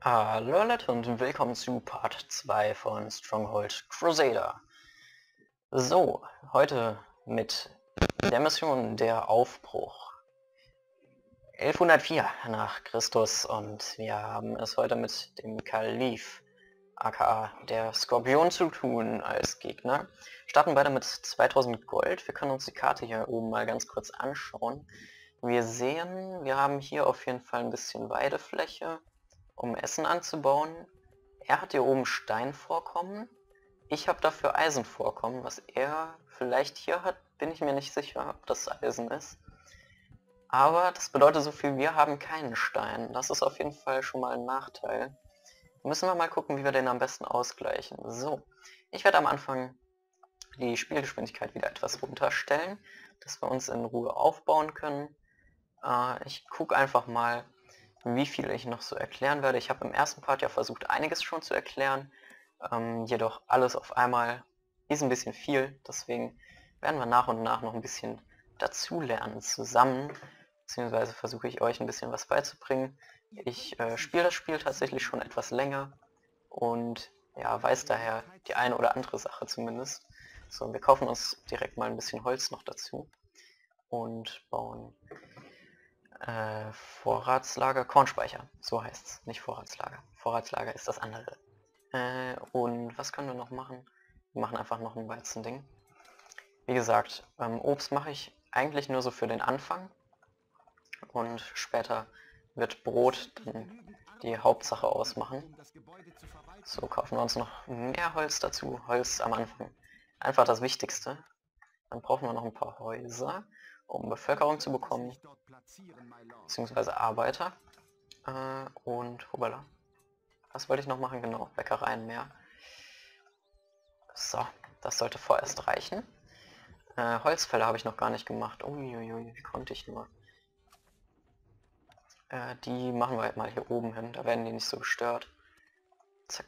Hallo Leute und willkommen zu Part 2 von Stronghold Crusader. So, heute mit der Mission der Aufbruch. 1104 nach Christus und wir haben es heute mit dem Kalif, aka der Skorpion, zu tun als Gegner. Starten beide mit 2000 Gold. Wir können uns die Karte hier oben mal ganz kurz anschauen. Wir sehen, wir haben hier auf jeden Fall ein bisschen Weidefläche, um Essen anzubauen. Er hat hier oben Steinvorkommen. Ich habe dafür Eisenvorkommen. Was er vielleicht hier hat, bin ich mir nicht sicher, ob das Eisen ist. Aber das bedeutet so viel, wir haben keinen Stein. Das ist auf jeden Fall schon mal ein Nachteil. Müssen wir mal gucken, wie wir den am besten ausgleichen. So, ich werde am Anfang die Spielgeschwindigkeit wieder etwas runterstellen, dass wir uns in Ruhe aufbauen können. Ich gucke einfach mal, wie viel ich noch so erklären werde. Ich habe im ersten Part ja versucht, einiges schon zu erklären, jedoch alles auf einmal ist ein bisschen viel, deswegen werden wir nach und nach noch ein bisschen dazulernen zusammen, beziehungsweise versuche ich euch ein bisschen was beizubringen. Ich spiele das Spiel tatsächlich schon etwas länger und ja, weiß daher die eine oder andere Sache zumindest. So, wir kaufen uns direkt mal ein bisschen Holz noch dazu und bauen Vorratslager, Kornspeicher, so heißt es, nicht Vorratslager. Vorratslager ist das andere. Und was können wir noch machen? Wir machen einfach noch ein Weizending. Wie gesagt, Obst mache ich eigentlich nur so für den Anfang und später wird Brot dann die Hauptsache ausmachen. So, kaufen wir uns noch mehr Holz dazu. Holz am Anfang einfach das Wichtigste. Dann brauchen wir noch ein paar Häuser, um Bevölkerung zu bekommen, beziehungsweise Arbeiter. Und hoppala. Was wollte ich noch machen? Genau, Bäckereien mehr. So, das sollte vorerst reichen. Holzfäller habe ich noch gar nicht gemacht. Uiuiui, wie konnte ich nur? Die machen wir halt mal hier oben hin, da werden die nicht so gestört. Zack.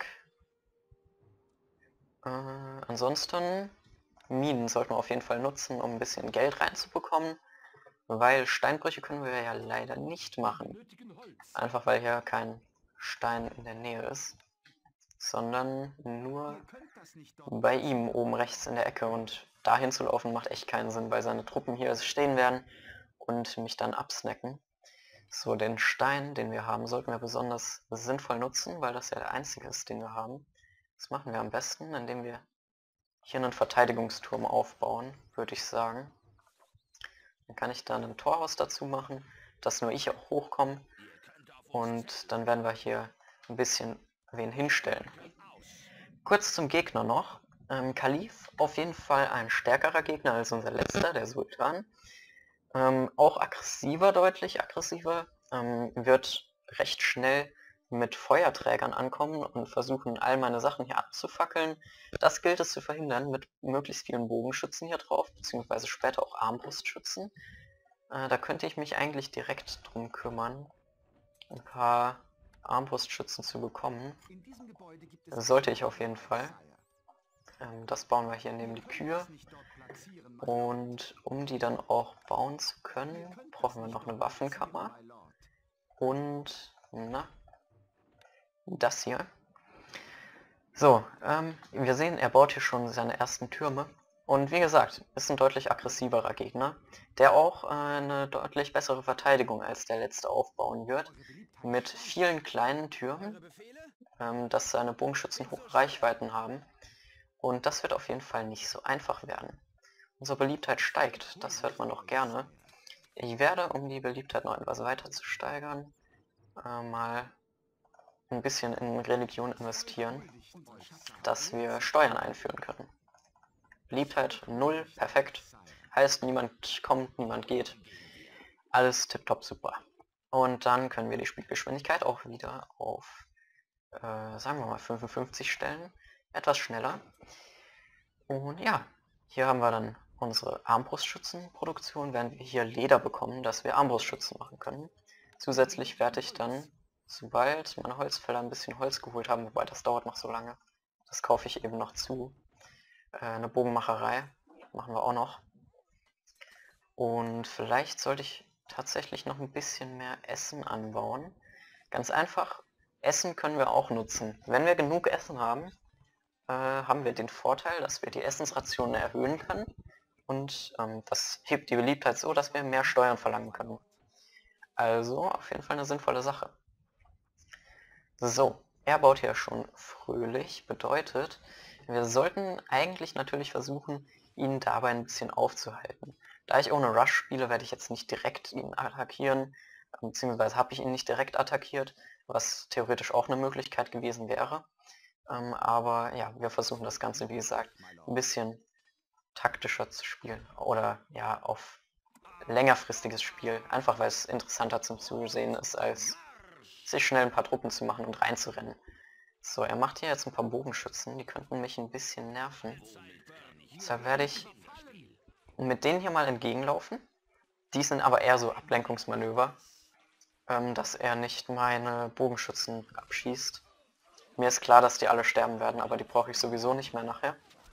Ansonsten, Minen sollten wir auf jeden Fall nutzen, um ein bisschen Geld reinzubekommen, weil Steinbrüche können wir ja leider nicht machen. Einfach weil hier kein Stein in der Nähe ist, sondern nur bei ihm oben rechts in der Ecke, und dahin zu laufen macht echt keinen Sinn, weil seine Truppen hier stehen werden und mich dann absnacken. So, den Stein, den wir haben, sollten wir besonders sinnvoll nutzen, weil das ja der einzige ist, den wir haben. Das machen wir am besten, indem wir hier einen Verteidigungsturm aufbauen, würde ich sagen. Dann kann ich da ein Torhaus dazu machen, dass nur ich auch hochkomme. Und dann werden wir hier ein bisschen wen hinstellen. Kurz zum Gegner noch. Kalif, auf jeden Fall ein stärkerer Gegner als unser letzter, der Sultan. Auch aggressiver, deutlich aggressiver. Wird recht schnell mit Feuerträgern ankommen und versuchen, all meine Sachen hier abzufackeln. Das gilt es zu verhindern mit möglichst vielen Bogenschützen hier drauf, beziehungsweise später auch Armbrustschützen. Da könnte ich mich eigentlich direkt drum kümmern, ein paar Armbrustschützen zu bekommen. Sollte ich auf jeden Fall. Das bauen wir hier neben die Kühe. Und um die dann auch bauen zu können, brauchen wir noch eine Waffenkammer. Und, na, das hier. So, wir sehen, er baut hier schon seine ersten Türme. Und wie gesagt, ist ein deutlich aggressiverer Gegner, der auch eine deutlich bessere Verteidigung als der letzte aufbauen wird. Mit vielen kleinen Türmen, dass seine Bogenschützen hohe Reichweiten haben. Und das wird auf jeden Fall nicht so einfach werden. Unsere Beliebtheit steigt, das hört man auch gerne. Ich werde, um die Beliebtheit noch etwas weiter zu steigern, mal ein bisschen in Religion investieren, dass wir Steuern einführen können. Beliebtheit 0, perfekt. Heißt, niemand kommt, niemand geht. Alles tipptopp super. Und dann können wir die Spielgeschwindigkeit auch wieder auf, sagen wir mal 55 stellen. Etwas schneller. Und ja, hier haben wir dann unsere Armbrustschützenproduktion, werden wir hier Leder bekommen, dass wir Armbrustschützen machen können. Zusätzlich werde ich dann, sobald meine Holzfäller ein bisschen Holz geholt haben, wobei das dauert noch so lange, das kaufe ich eben noch zu, eine Bogenmacherei machen wir auch noch. Und vielleicht sollte ich tatsächlich noch ein bisschen mehr Essen anbauen. Ganz einfach, Essen können wir auch nutzen. Wenn wir genug Essen haben, haben wir den Vorteil, dass wir die Essensrationen erhöhen können. Und das hebt die Beliebtheit so, dass wir mehr Steuern verlangen können. Also auf jeden Fall eine sinnvolle Sache. So, er baut hier schon fröhlich, bedeutet, wir sollten eigentlich natürlich versuchen, ihn dabei ein bisschen aufzuhalten. Da ich ohne Rush spiele, werde ich jetzt nicht direkt ihn attackieren, beziehungsweise habe ich ihn nicht direkt attackiert, was theoretisch auch eine Möglichkeit gewesen wäre. Aber ja, wir versuchen das Ganze, wie gesagt, ein bisschen taktischer zu spielen oder ja, auf längerfristiges Spiel, einfach weil es interessanter zum Zusehen ist, als sich schnell ein paar Truppen zu machen und reinzurennen. So, er macht hier jetzt ein paar Bogenschützen, die könnten mich ein bisschen nerven. Deshalb werde ich mit denen hier mal entgegenlaufen. Die sind aber eher so Ablenkungsmanöver, dass er nicht meine Bogenschützen abschießt. Mir ist klar, dass die alle sterben werden, aber die brauche ich sowieso nicht mehr nachher.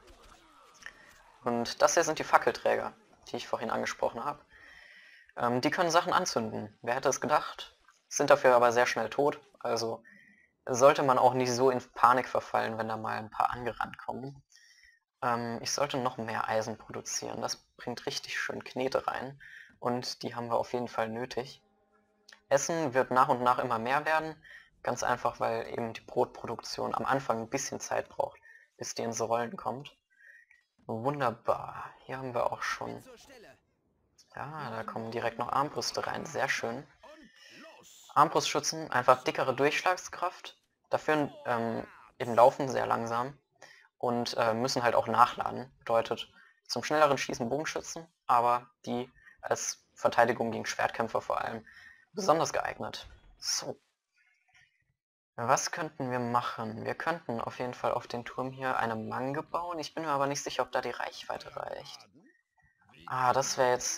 Und das hier sind die Fackelträger, die ich vorhin angesprochen habe. Die können Sachen anzünden. Wer hätte es gedacht? Sind dafür aber sehr schnell tot. Also sollte man auch nicht so in Panik verfallen, wenn da mal ein paar angerannt kommen. Ich sollte noch mehr Eisen produzieren. Das bringt richtig schön Knete rein. Und die haben wir auf jeden Fall nötig. Essen wird nach und nach immer mehr werden. Ganz einfach, weil eben die Brotproduktion am Anfang ein bisschen Zeit braucht, bis die ins Rollen kommt. Wunderbar. Hier haben wir auch schon... Ja, da kommen direkt noch Armbrüste rein. Sehr schön. Armbrustschützen, einfach dickere Durchschlagskraft. Dafür eben laufen sehr langsam. Und müssen halt auch nachladen. Bedeutet zum schnelleren Schießen Bogenschützen, aber die als Verteidigung gegen Schwertkämpfer vor allem besonders geeignet. So. Was könnten wir machen? Wir könnten auf jeden Fall auf den Turm hier eine Mange bauen. Ich bin mir aber nicht sicher, ob da die Reichweite reicht. Ah, das wäre jetzt...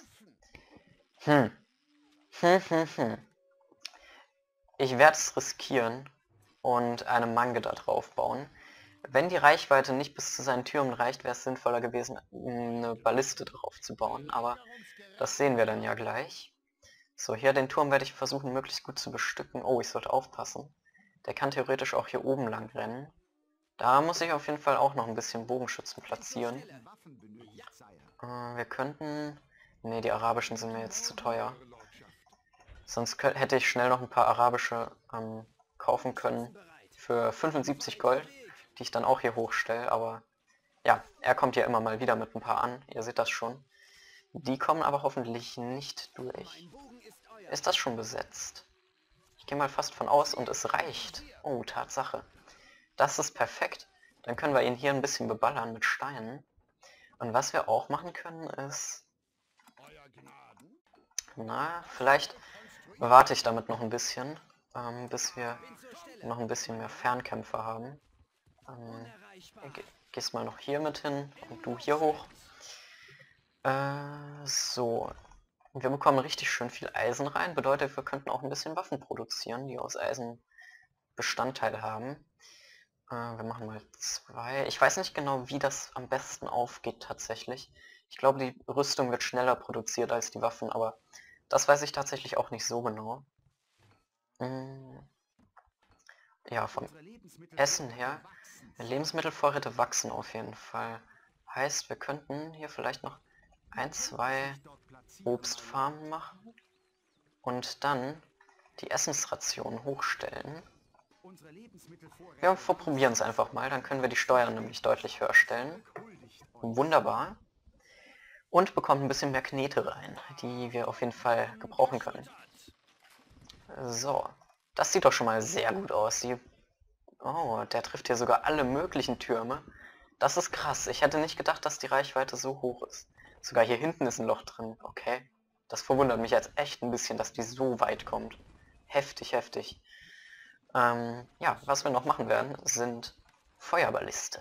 Ich werde es riskieren und eine Mange da drauf bauen. Wenn die Reichweite nicht bis zu seinen Türmen reicht, wäre es sinnvoller gewesen, eine Balliste drauf zu bauen, aber das sehen wir dann ja gleich. So, hier den Turm werde ich versuchen, möglichst gut zu bestücken. Oh, ich sollte aufpassen. Der kann theoretisch auch hier oben lang rennen. Da muss ich auf jeden Fall auch noch ein bisschen Bogenschützen platzieren. Wir könnten... Ne, die arabischen sind mir jetzt zu teuer. Sonst hätte ich schnell noch ein paar arabische kaufen können für 75 Gold, die ich dann auch hier hochstelle, aber ja, er kommt ja immer mal wieder mit ein paar an, ihr seht das schon. Die kommen aber hoffentlich nicht durch. Ist das schon besetzt? Ich gehe mal fast von aus und es reicht. Oh, Tatsache. Das ist perfekt. Dann können wir ihn hier ein bisschen beballern mit Steinen. Und was wir auch machen können ist... Na, vielleicht warte ich damit noch ein bisschen, bis wir noch ein bisschen mehr Fernkämpfer haben. Gehst mal noch hier mit hin und du hier hoch. So. Wir bekommen richtig schön viel Eisen rein. Bedeutet, wir könnten auch ein bisschen Waffen produzieren, die aus Eisen Bestandteile haben. Wir machen mal 2. Ich weiß nicht genau, wie das am besten aufgeht tatsächlich. Ich glaube, die Rüstung wird schneller produziert als die Waffen, aber das weiß ich tatsächlich auch nicht so genau. Ja, vom Essen her. Lebensmittelvorräte wachsen auf jeden Fall. Heißt, wir könnten hier vielleicht noch 1, 2 Obstfarmen machen und dann die Essensrationen hochstellen. Wir probieren es einfach mal, dann können wir die Steuern nämlich deutlich höher stellen. Wunderbar. Und bekommen ein bisschen mehr Knete rein, die wir auf jeden Fall gebrauchen können. So, das sieht doch schon mal sehr gut aus. Oh, der trifft hier sogar alle möglichen Türme. Das ist krass. Ich hätte nicht gedacht, dass die Reichweite so hoch ist. Sogar hier hinten ist ein Loch drin. Okay. Das verwundert mich jetzt echt ein bisschen, dass die so weit kommt. Heftig, heftig. Ja, was wir noch machen werden, sind Feuerballiste.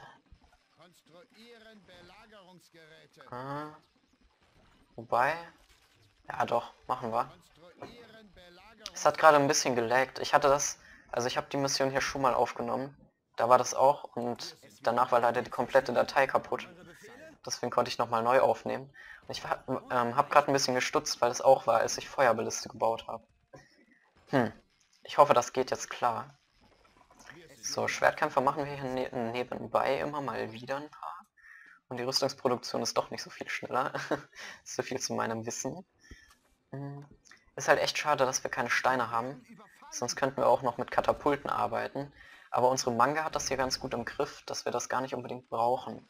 Wobei... Ja doch, machen wir. Es hat gerade ein bisschen gelaggt. Ich hatte das... Also ich habe die Mission hier schon mal aufgenommen. Da war das auch und danach war leider die komplette Datei kaputt. Deswegen konnte ich nochmal neu aufnehmen. Und ich habe gerade ein bisschen gestutzt, weil es auch war, als ich Feuerballiste gebaut habe. Ich hoffe, das geht jetzt klar. So, Schwertkämpfer machen wir hier nebenbei immer mal wieder ein paar. Und die Rüstungsproduktion ist doch nicht so viel schneller. So viel zu meinem Wissen. Ist halt echt schade, dass wir keine Steine haben. Sonst könnten wir auch noch mit Katapulten arbeiten. Aber unsere Manga hat das hier ganz gut im Griff, dass wir das gar nicht unbedingt brauchen.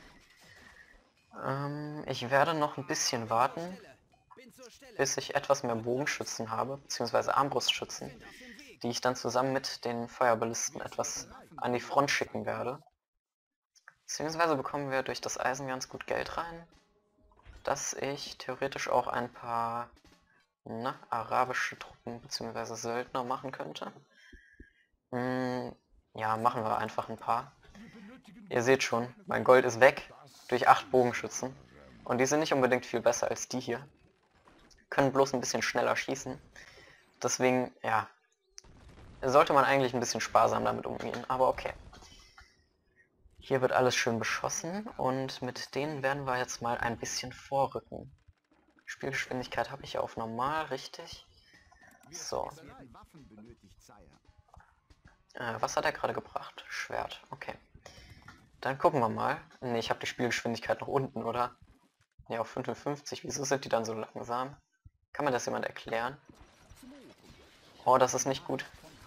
Ich werde noch ein bisschen warten, bis ich etwas mehr Bogenschützen habe, beziehungsweise Armbrustschützen, die ich dann zusammen mit den Feuerballisten etwas an die Front schicken werde. Beziehungsweise bekommen wir durch das Eisen ganz gut Geld rein, dass ich theoretisch auch ein paar arabische Truppen bzw. Söldner machen könnte. Ja, machen wir einfach ein paar. Ihr seht schon, mein Gold ist weg durch 8 Bogenschützen. Und die sind nicht unbedingt viel besser als die hier. Können bloß ein bisschen schneller schießen. Deswegen, ja, sollte man eigentlich ein bisschen sparsam damit umgehen, aber okay. Hier wird alles schön beschossen und mit denen werden wir jetzt mal ein bisschen vorrücken. Spielgeschwindigkeit habe ich ja auf normal, richtig. So. Was hat er gerade gebracht? Schwert, okay. Dann gucken wir mal. Ne, ich habe die Spielgeschwindigkeit noch unten, oder? Ne, auf 55. Wieso sind die dann so langsam? Kann mir das jemand erklären? Oh, das ist nicht gut.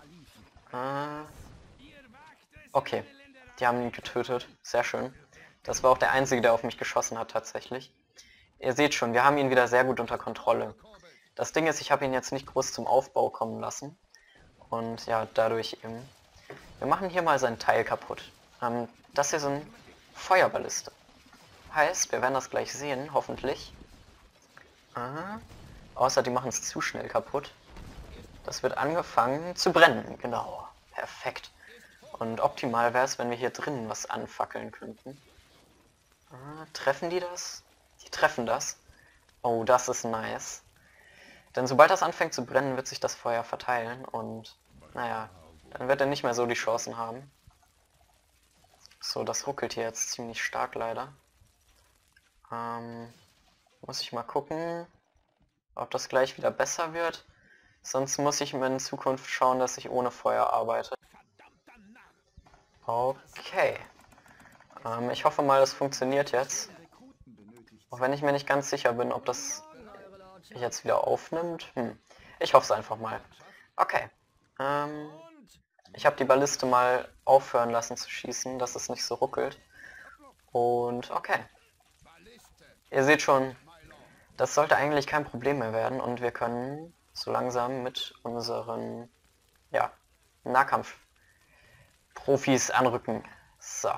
Okay. Die haben ihn getötet. Sehr schön. Das war auch der Einzige, der auf mich geschossen hat, tatsächlich. Ihr seht schon, wir haben ihn wieder sehr gut unter Kontrolle. Das Ding ist, ich habe ihn jetzt nicht groß zum Aufbau kommen lassen. Und ja, dadurch eben. Wir machen hier mal sein Teil kaputt. Das hier sind Feuerballiste. Heißt, wir werden das gleich sehen, hoffentlich. Außer die machen es zu schnell kaputt. Das wird angefangen zu brennen, genau. Perfekt. Und optimal wäre es, wenn wir hier drinnen was anfackeln könnten. Treffen die das? Die treffen das. Oh, das ist nice. Denn sobald das anfängt zu brennen, wird sich das Feuer verteilen und, naja, dann wird er nicht mehr so die Chancen haben. So, das ruckelt hier jetzt ziemlich stark leider. Muss ich mal gucken, ob das gleich wieder besser wird. Sonst muss ich mir in Zukunft schauen, dass ich ohne Feuer arbeite. Okay. Ich hoffe mal, das funktioniert jetzt. Auch wenn ich mir nicht ganz sicher bin, ob das jetzt wieder aufnimmt. Ich hoffe es einfach mal. Okay. Ich habe die Balliste mal aufhören lassen zu schießen, dass es nicht so ruckelt. Und okay. Ihr seht schon, das sollte eigentlich kein Problem mehr werden und wir können so langsam mit unseren Nahkampf-Profis anrücken. So.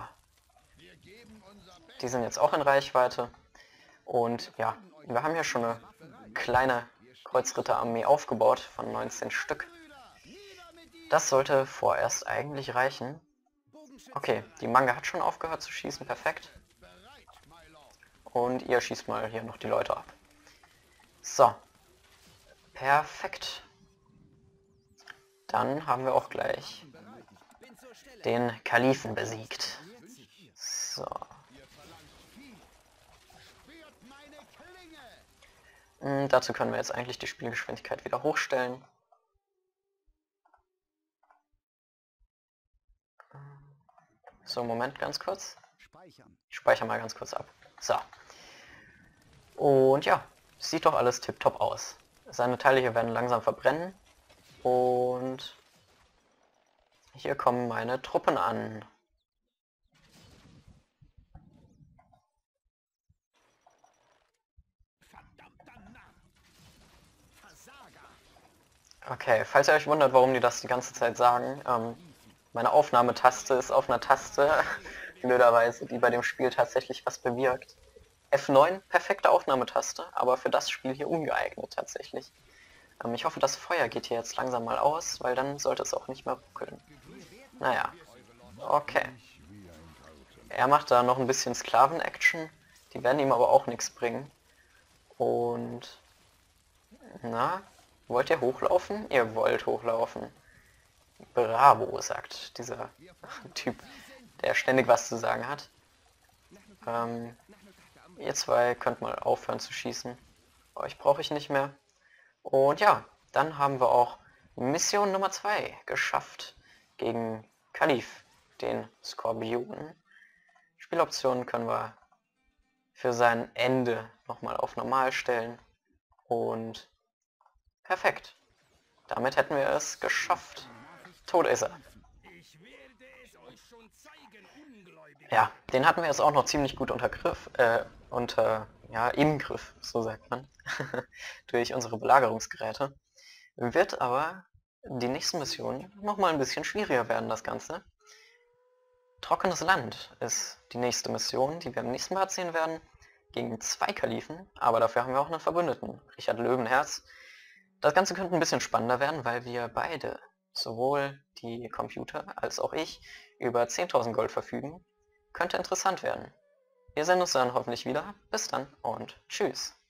Die sind jetzt auch in Reichweite. Und ja, wir haben hier schon eine kleine Kreuzritterarmee aufgebaut von 19 Stück. Das sollte vorerst eigentlich reichen. Okay, die Manga hat schon aufgehört zu schießen, perfekt. Und ihr schießt mal hier noch die Leute ab. So. Perfekt. Dann haben wir auch gleich den Kalifen besiegt. So. Dazu können wir jetzt eigentlich die Spielgeschwindigkeit wieder hochstellen. So, Moment, ganz kurz. Ich speichere mal ganz kurz ab. So. Und ja, sieht doch alles tipptopp aus. Seine Teile hier werden langsam verbrennen. Und hier kommen meine Truppen an. Okay, falls ihr euch wundert, warum die das die ganze Zeit sagen, meine Aufnahmetaste ist auf einer Taste, blöderweise, die bei dem Spiel tatsächlich was bewirkt. F9, perfekte Aufnahmetaste, aber für das Spiel hier ungeeignet tatsächlich. Ich hoffe, das Feuer geht hier jetzt langsam mal aus, weil dann sollte es auch nicht mehr ruckeln. Naja, okay. Er macht da noch ein bisschen Sklaven-Action, die werden ihm aber auch nichts bringen. Und, na, wollt ihr hochlaufen? Ihr wollt hochlaufen. Bravo, sagt dieser Typ, der ständig was zu sagen hat. Ihr zwei könnt mal aufhören zu schießen. Euch brauche ich nicht mehr. Und ja, dann haben wir auch Mission Nummer 2 geschafft gegen Kalif, den Skorpion. Spieloptionen können wir für sein Ende nochmal auf normal stellen. Und perfekt. Damit hätten wir es geschafft. Tot ist er. Ja, den hatten wir jetzt auch noch ziemlich gut unter Griff, ja, im Griff, so sagt man, durch unsere Belagerungsgeräte. Wird aber die nächsten Missionen nochmal ein bisschen schwieriger werden, das Ganze. Trockenes Land ist die nächste Mission, die wir im nächsten Part sehen werden, gegen 2 Kalifen, aber dafür haben wir auch einen Verbündeten, Richard Löwenherz. Das Ganze könnte ein bisschen spannender werden, weil wir beide, sowohl die Computer als auch ich, über 10.000 Gold verfügen. Könnte interessant werden. Wir sehen uns dann hoffentlich wieder. Bis dann und tschüss.